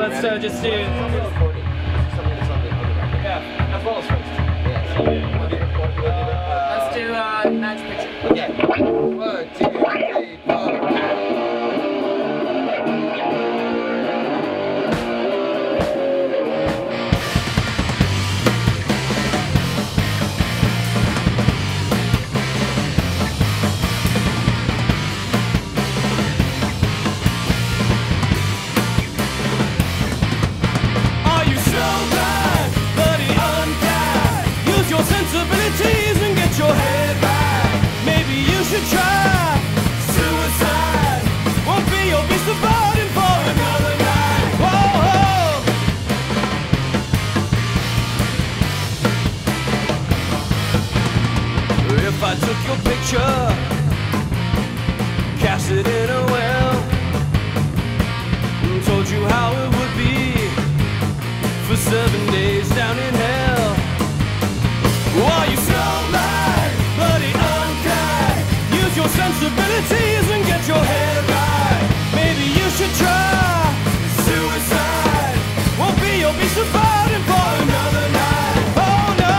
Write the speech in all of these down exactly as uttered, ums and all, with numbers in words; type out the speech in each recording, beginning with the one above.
let's uh, just do. Yeah, as well as first. Let's do uh, match picture. Okay. One, two, three, four. Sensibilities and get your head right. Maybe you should try suicide. Won't be you'll be surviving for another night. Whoa, if I took your picture, cast it in a well, and told you how it would be for seven days down in hell. While you so mad, bloody unkind, use your sensibilities and get your head right. Maybe you should try suicide. Won't be you'll be surviving for another night. Oh no.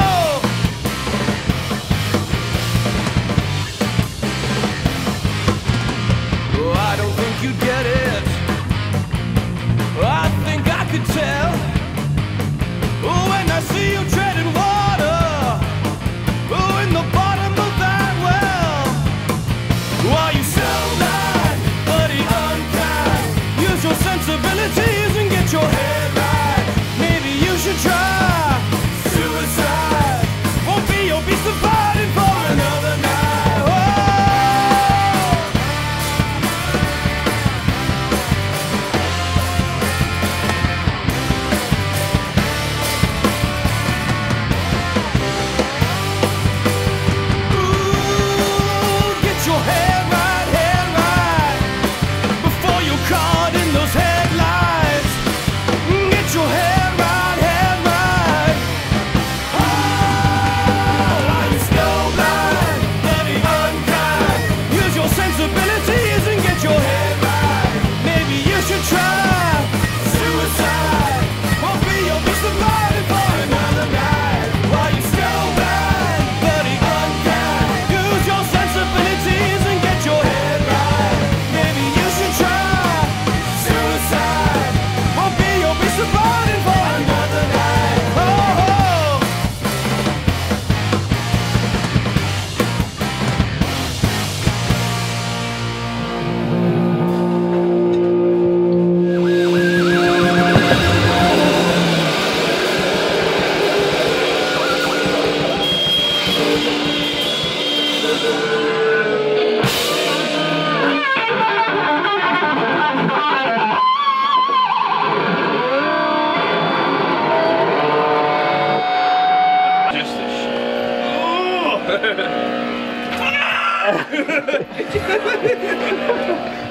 Oh, I don't think you'd get it. I think I could tell. Oh, when I see you treading water in the bottom of that well. While you so mad, bloody unkind, use your sensibilities and get your head right. Maybe you should try suicide. Won't be you'll be surviving for another night. Ha ha ha!